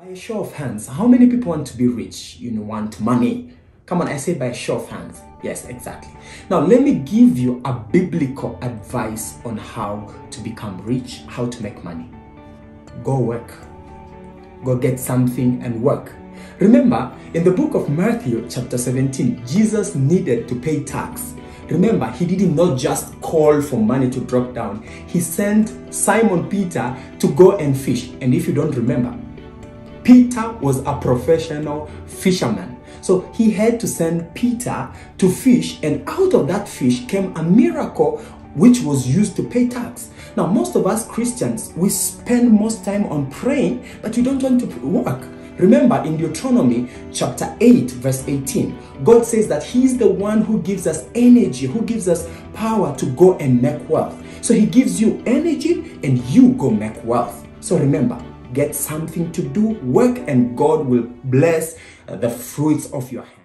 By a show of hands, how many people want to be rich? You want money. Come on, I say by a show of hands. Yes, exactly. Now, let me give you a biblical advice on how to become rich, how to make money. Go work. Go get something and work. Remember, in the book of Matthew, chapter 17, Jesus needed to pay tax. Remember, he did not just call for money to drop down. He sent Simon Peter to go and fish. And if you don't remember, Peter was a professional fisherman. So he had to send Peter to fish, and out of that fish came a miracle which was used to pay tax. Now, most of us Christians, we spend most time on praying, but we don't want to work. Remember, in Deuteronomy chapter 8, verse 18, God says that he is the one who gives us energy, who gives us power to go and make wealth. So he gives you energy and you go make wealth. So remember, get something to do, work, and God will bless the fruits of your hand.